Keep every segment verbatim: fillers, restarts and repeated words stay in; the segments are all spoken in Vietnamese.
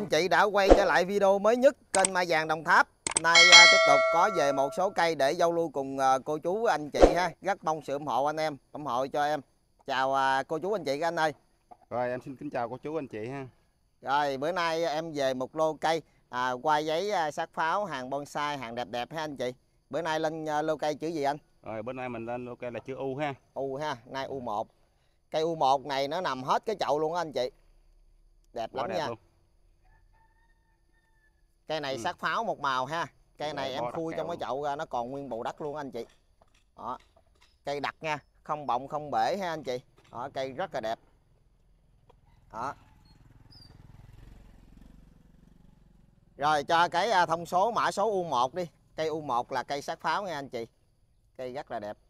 anh chị đã quay trở lại video mới nhất kênh Mai Vàng Đồng Tháp. Nay à, tiếp tục có về một số cây để giao lưu cùng à, cô chú anh chị ha. Rất mong sự ủng hộ anh em, ủng hộ cho em. Chào à, cô chú anh chị các anh ơi. Rồi em xin kính chào cô chú anh chị ha. Rồi bữa nay em về một lô cây à, qua giấy à, sát pháo, hàng bonsai, hàng đẹp đẹp ha anh chị. Bữa nay lên à, lô cây chữ gì anh? Rồi bữa nay mình lên ok là chữ U ha. U ha, nay U một. Cây U một này nó nằm hết cái chậu luôn á anh chị. Đẹp Quá lắm đẹp nha. luôn. Cây này Ừ. sát pháo một màu ha. Cây này em khui trong cái luôn. chậu ra nó còn nguyên bầu đất luôn anh chị. Đó. Cây đặc nha, không bọng không bể ha anh chị. Đó, cây rất là đẹp. Đó. Rồi cho cái thông số mã số U một đi. Cây U một là cây sát pháo nha anh chị. Cây rất là đẹp.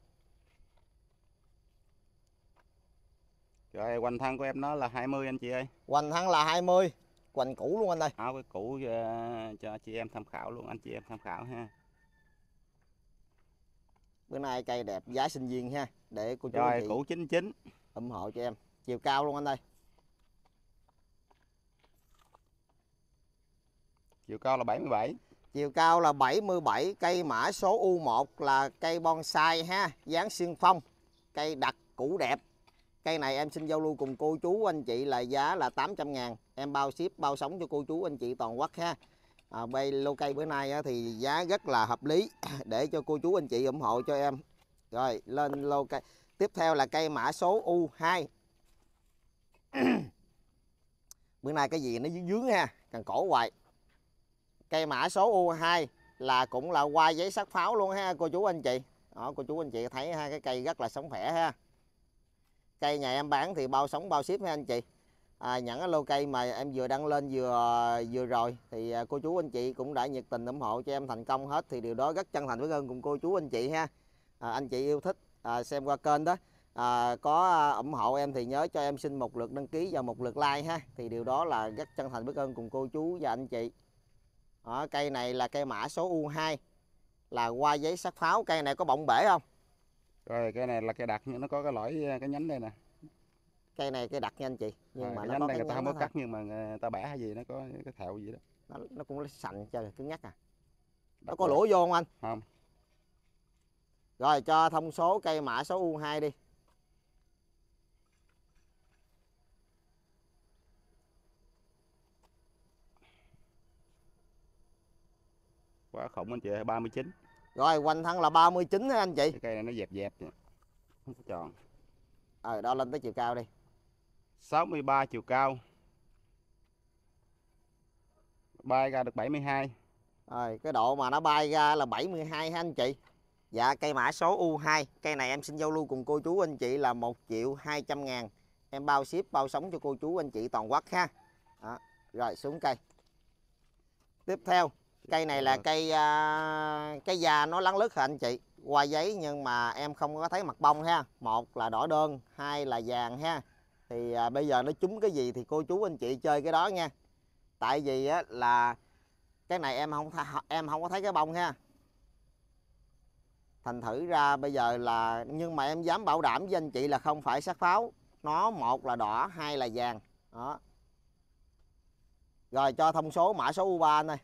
Rồi hoành thân của em nó là hai mươi anh chị ơi. Hoành thân là hai mươi. Hoành cũ luôn anh ơi. Áo cái cũ uh, cho chị em tham khảo luôn, anh chị em tham khảo ha. Bữa nay cây đẹp, giá sinh viên ha. Để cô chú Rồi anh chị cũ chín chín ủng hộ cho em. Chiều cao luôn anh ơi. Chiều cao là bảy mươi bảy. Chiều cao là bảy mươi bảy, cây mã số U một là cây bonsai ha, dáng xuyên phong, cây đặc cũ đẹp. Cây này em xin giao lưu cùng cô chú anh chị là giá là tám trăm ngàn, em bao ship bao sống cho cô chú anh chị toàn quốc ha. À, bay lô cây bữa nay thì giá rất là hợp lý để cho cô chú anh chị ủng hộ cho em. Rồi lên lô cây tiếp theo là cây mã số U hai. Bữa nay cái gì nó dướng dướng ha, cần cổ hoài. Cây mã số U hai là cũng là qua giấy sắt pháo luôn ha cô chú anh chị. Đó, cô chú anh chị thấy ha, cái cây rất là sống khỏe ha. Cây nhà em bán thì bao sống bao ship ha anh chị. À, những cái lô cây mà em vừa đăng lên vừa vừa rồi thì cô chú anh chị cũng đã nhiệt tình ủng hộ cho em thành công hết, thì điều đó rất chân thành với ơn cùng cô chú anh chị ha. À, anh chị yêu thích à, xem qua kênh đó à, có ủng hộ em thì nhớ cho em xin một lượt đăng ký và một lượt like ha, thì điều đó là rất chân thành biết ơn cùng cô chú và anh chị. Đó, cây này là cây mã số U hai là qua giấy sắt pháo. Cây này có bọng bể không? Rồi cái này là cây đặc nhưng nó có cái lõi cái nhánh đây nè. Cây này cây đặc nha anh chị, nhưng rồi, mà cái nó nhánh có đây cái người ta nhánh không có đó cắt nhưng mà người ta bẻ hay gì nó có cái thẹo gì đó. nó, nó cũng sành chơi cứng nhắc à. Nó Đặc có quá. lũa vô không anh? Không. Rồi cho thông số cây mã số U hai đi. Quá khủng anh chị ơi, ba mươi chín. Rồi hoành thân là ba mươi chín ha anh chị. Cái cây này nó dẹp dẹp vậy. Không có tròn. Ờ, đo lên tới chiều cao đi. sáu mươi ba chiều cao. Bay ra được bảy mươi hai. Rồi cái độ mà nó bay ra là bảy mươi hai ha anh chị. Dạ cây mã số U hai, cây này em xin giao lưu cùng cô chú anh chị là một triệu hai trăm ngàn. Em bao ship bao sống cho cô chú anh chị toàn quốc ha. Đó. Rồi xuống cây. Tiếp theo, cây này là cây uh, cái da nó lắng lứt hả anh chị, qua giấy nhưng mà em không có thấy mặt bông ha. Một là đỏ đơn, hai là vàng ha. Thì uh, bây giờ nó trúng cái gì thì cô chú anh chị chơi cái đó nha. Tại vì á là cái này em không em không có thấy cái bông ha. Thành thử ra bây giờ là, nhưng mà em dám bảo đảm với anh chị là không phải sát pháo. Nó một là đỏ, hai là vàng. Đó. Rồi cho thông số mã số U ba anh ơi.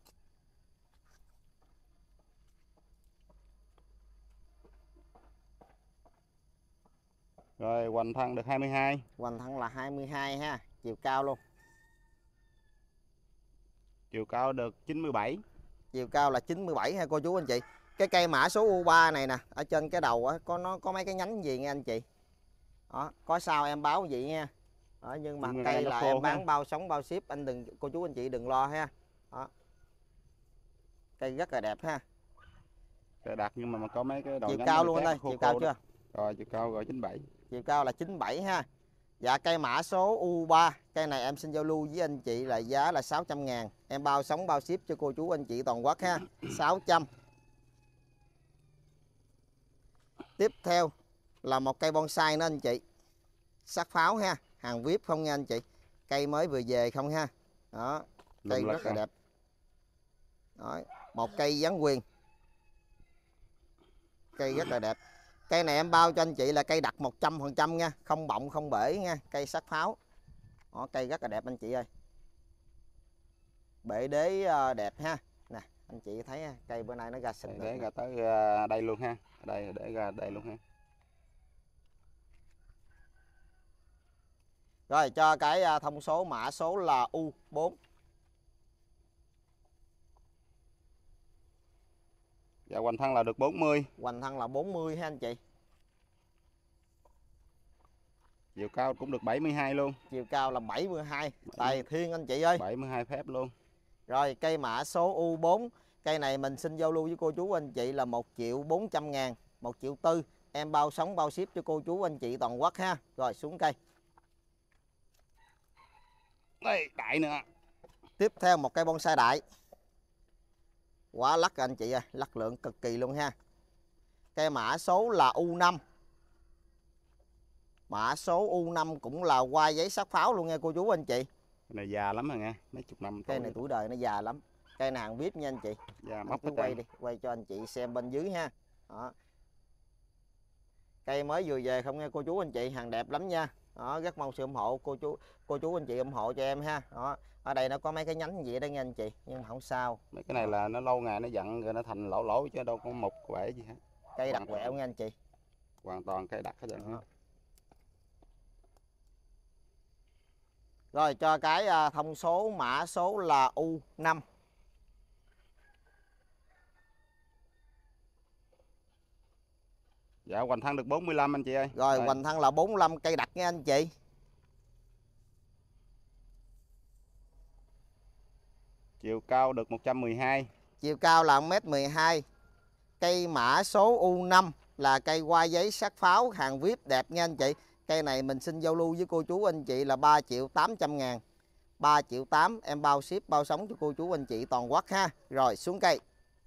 Rồi hoành thân được hai mươi hai. Hoành thân là hai mươi hai ha, chiều cao luôn. Chiều cao được chín mươi bảy. Chiều cao là chín mươi bảy ha cô chú anh chị. Cái cây mã số U ba này nè, ở trên cái đầu á có nó có mấy cái nhánh gì nha anh chị. Đó, có sao em báo vậy nha. Đó, nhưng mà cây là em bán ha. Bao sống bao ship, anh đừng cô chú anh chị đừng lo ha. Đó. Cây rất là đẹp ha. Cây đặc nhưng mà, mà có mấy cái đầu chiều nhánh cao luôn anh ơi, chiều cao chưa? Rồi chiều cao rồi chín mươi bảy. Chiều cao là chín mươi bảy ha. Dạ cây mã số U ba, cây này em xin giao lưu với anh chị là giá là sáu trăm ngàn. Em bao sống bao ship cho cô chú anh chị toàn quốc ha. sáu trăm. Tiếp theo là một cây bonsai nữa anh chị. Sắc pháo ha, hàng vê i pê không nha anh chị. Cây mới vừa về không ha. Đó, cây rất là đẹp. Đó, một cây giáng quyền. Cây rất là đẹp. Cây này em bao cho anh chị là cây đặc một trăm phần trăm nha, không bọng không bể nha, cây sắc pháo. Đó, cây rất là đẹp anh chị ơi. Bệ đế đẹp ha. Nè anh chị thấy cây bữa nay nó ra xịn để được ra nè. tới đây luôn ha, đây để ra đây luôn ha. Rồi cho cái thông số mã số là U bốn. Dạ hoành thân là được bốn mươi. Hoành thân là bốn mươi ha anh chị. Chiều cao cũng được bảy mươi hai luôn. Chiều cao là bảy mươi hai. Tài thiên anh chị ơi. bảy mươi hai phép luôn. Rồi cây mã số U bốn. Cây này mình xin giao lưu với cô chú anh chị là một triệu bốn trăm ngàn, một triệu tư. Em bao sống bao ship cho cô chú anh chị toàn quốc ha. Rồi xuống cây. Đây đại nữa. Tiếp theo một cây bonsai đại. Quá lắc anh chị ơi, lắc lượng cực kỳ luôn ha. Cây mã số là U năm. Mã số U năm cũng là hoa giấy sắc pháo luôn nha cô chú anh chị. Cái này già lắm rồi nha, mấy chục năm. Cây này tuổi đời nó già lắm. Cây này hàng vip nha anh chị. Già móc cứ quay đi, quay cho anh chị xem bên dưới ha. Đó. Cây mới vừa về không nghe cô chú anh chị, hàng đẹp lắm nha. Đó, rất mong sự ủng hộ cô chú cô chú anh chị ủng hộ cho em ha. Đó. Ở đây nó có mấy cái nhánh gì đây nha anh chị, nhưng mà không sao. Mấy cái này là nó lâu ngày nó dặn rồi nó thành lỗ lỗ chứ đâu có mục quẻ gì hết. Cây đặc quẹo nha anh chị. Hoàn toàn cây đặc hết trơn. Rồi cho cái thông số mã số là U năm. Dạ hoành thân được bốn mươi lăm anh chị ơi. Rồi hoành thân là bốn mươi lăm, cây đặc nha anh chị. Chiều cao được một trăm mười hai. Chiều cao là một mét mười hai. Cây mã số U năm là cây hoa giấy sắc pháo hàng vip đẹp nha anh chị. Cây này mình xin giao lưu với cô chú anh chị là ba triệu tám trăm ngàn. ba triệu tám em bao ship bao sống cho cô chú anh chị toàn quốc ha. Rồi xuống cây.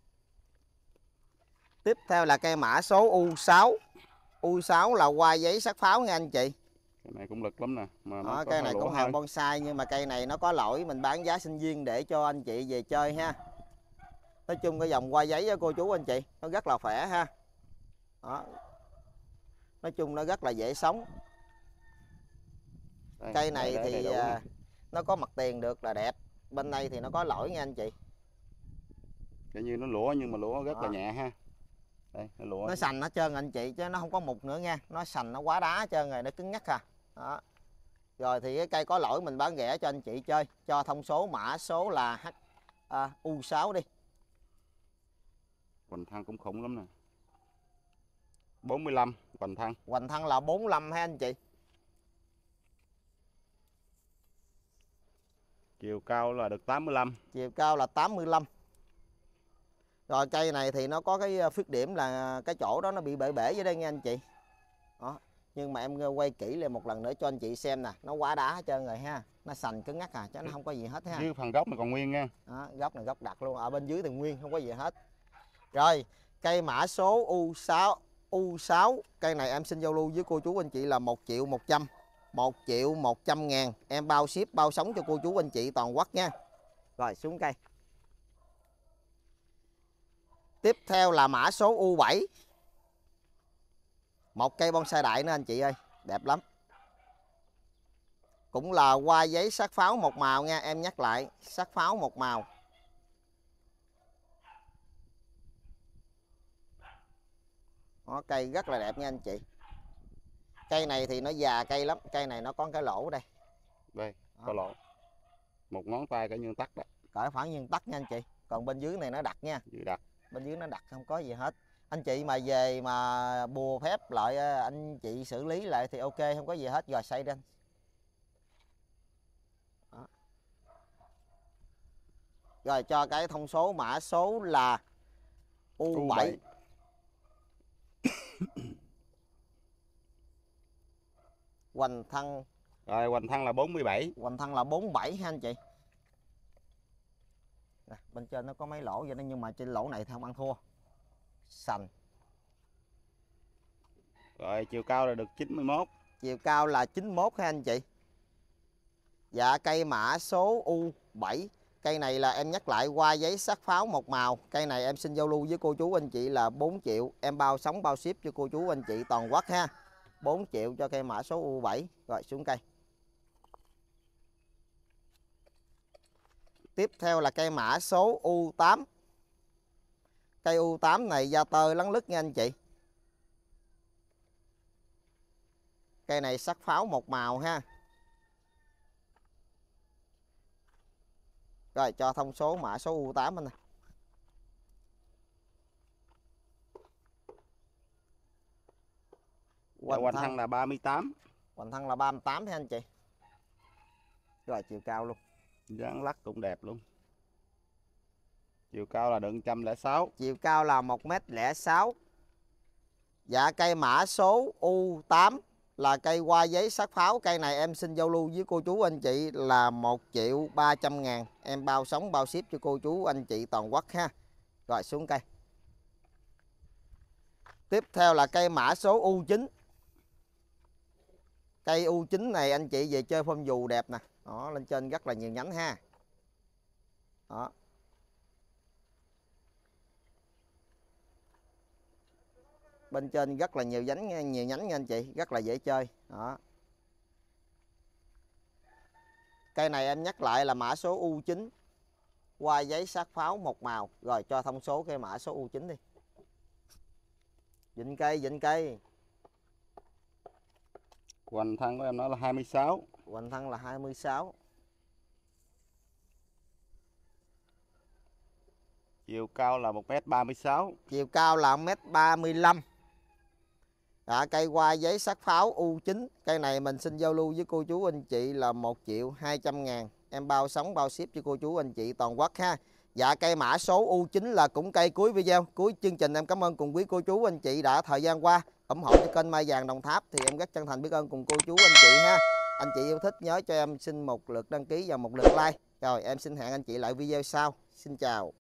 Tiếp theo là cây mã số U sáu. U sáu là hoa giấy sắc pháo nha anh chị. Cái này cũng lực lắm nè. Mà nó Đó, có cây này cũng hàng hơi. bonsai nhưng mà cây này nó có lỗi mình bán giá sinh viên để cho anh chị về chơi ha. Nói chung cái dòng hoa giấy đó cô chú anh chị nó rất là khỏe ha. Đó. Nói chung nó rất là dễ sống. Đây, cây này đây, đây, thì à, nó có mặt tiền được là đẹp. Bên đây thì nó có lỗi nha anh chị. Cái như nó lũa nhưng mà lũa rất Đó. là nhẹ ha. Đây, nó lũa. Nó sành hết trơn anh chị chứ nó không có mục nữa nha. Nó sành nó quá đá hết trơn rồi, nó cứng nhắc à. Đó. Rồi thì cái cây có lỗi mình bán rẻ cho anh chị chơi. Cho thông số mã số là H à, U sáu đi. Hoành thân cũng khủng lắm nè. bốn mươi lăm hoành thân. Hoành thân là bốn mươi lăm ha anh chị. Chiều cao là được tám mươi lăm. Chiều cao là tám mươi lăm. Rồi cây này thì nó có cái khuyết điểm là cái chỗ đó nó bị bể bể dưới đây nha anh chị. Đó. Nhưng mà em quay kỹ lại một lần nữa cho anh chị xem nè, nó quá đá hết trơn rồi ha. Nó sành cứng ngắc à, chứ nó không có gì hết ha. Dưới phần gốc này còn nguyên nha. Đó, gốc này gốc đặc luôn, ở bên dưới thì nguyên không có gì hết. Rồi, cây mã số U sáu. U sáu, cây này em xin giao lưu với cô chú anh chị là một triệu một trăm. một triệu một trăm ngàn, em bao ship bao sống cho cô chú anh chị toàn quốc nha. Rồi xuống cây. Tiếp theo là mã số U bảy. Một cây bonsai đại nữa anh chị ơi, đẹp lắm. Cũng là hoa giấy sắc pháo một màu nha, em nhắc lại, sắc pháo một màu. Đó, cây rất là đẹp nha anh chị. Cây này thì nó già cây lắm, cây này nó có cái lỗ đây. Đây, có lỗ. Một ngón tay cái như tắc đó. Cỡ khoảng như tắc nha anh chị. Còn bên dưới này nó đặc nha. Dưới đặc. Bên dưới nó đặc không có gì hết. Anh chị mà về mà bùa phép lại anh chị xử lý lại thì ok, không có gì hết. Rồi xây lên. Đó. Rồi cho cái thông số mã số là U bảy. Hoành thân. Rồi hoành thân là bốn mươi bảy. Hoành thân là bốn mươi bảy ha anh chị. Nè, bên trên nó có mấy lỗ vậy đó, nhưng mà trên lỗ này thì không ăn thua. Sành. Rồi chiều cao là được chín mươi mốt. Chiều cao là chín mươi mốt ha anh chị. Dạ cây mã số U bảy. Cây này là em nhắc lại hoa giấy sắc pháo một màu. Cây này em xin giao lưu với cô chú anh chị là bốn triệu. Em bao sống bao ship cho cô chú anh chị toàn quốc ha. bốn triệu cho cây mã số U bảy. Rồi xuống cây. Tiếp theo là cây mã số U tám. Cây U tám này da tơ lắng lứt nha anh chị. Cây này sắc pháo một màu ha. Rồi cho thông số mã số U tám anh nè. Hoành, hoành thân là ba mươi tám. Hoành thân là ba mươi tám ha anh chị. Rồi chiều cao luôn. Dáng lắc cũng đẹp luôn. Chiều cao là được một trăm lẻ sáu. Chiều cao là một mét lẻ sáu. Dạ cây mã số U tám là cây hoa giấy sắc pháo. Cây này em xin giao lưu với cô chú anh chị là một triệu ba trăm ngàn. Em bao sống bao ship cho cô chú anh chị toàn quốc ha. Rồi xuống cây. Tiếp theo là cây mã số U chín. Cây U chín này anh chị về chơi phơm dù đẹp nè. Đó, lên trên rất là nhiều nhánh ha. Đó. Bên trên rất là nhiều nhánh, nhiều nhánh nha anh chị, rất là dễ chơi. Đó. Cây này em nhắc lại là mã số U chín. Hoa giấy sát pháo một màu. Rồi cho thông số cây mã số U chín đi. Dịnh cây, dịnh cây. Hoành thân của em nó là hai mươi sáu. Hoành thân là hai mươi sáu. Chiều cao là một mét ba mươi sáu. Chiều cao là một mét ba mươi lăm. Đó, cây hoa giấy sắc pháo U chín. Cây này mình xin giao lưu với cô chú anh chị là một triệu hai trăm ngàn. Em bao sống bao ship cho cô chú anh chị toàn quốc ha. Dạ cây mã số U chín là cũng cây cuối video, cuối chương trình. Em cảm ơn cùng quý cô chú anh chị đã thời gian qua ủng hộ cho kênh Mai Vàng Đồng Tháp. Thì em rất chân thành biết ơn cùng cô chú anh chị ha. Anh chị yêu thích nhớ cho em xin một lượt đăng ký và một lượt like. Rồi em xin hẹn anh chị lại video sau. Xin chào.